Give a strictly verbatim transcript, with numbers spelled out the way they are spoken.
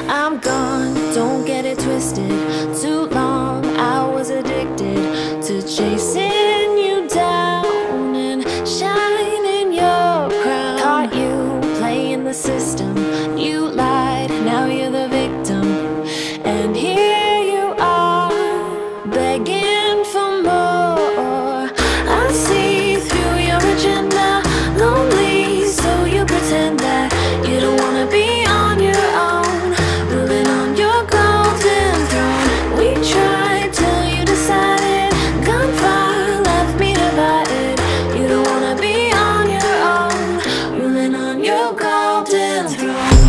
I'm gone, don't get it twisted. Too long I was addicted to chasing you down and shining your crown. Caught you playing the system, you lied, now you're the victim. And here you are, begging for more. I see through your agenda, lonely, so you pretend that you don't wanna be on your own, ruling on your golden throne. We tried till you decided, gunfire left me divided. You don't wanna be on your own, ruling on your golden throne.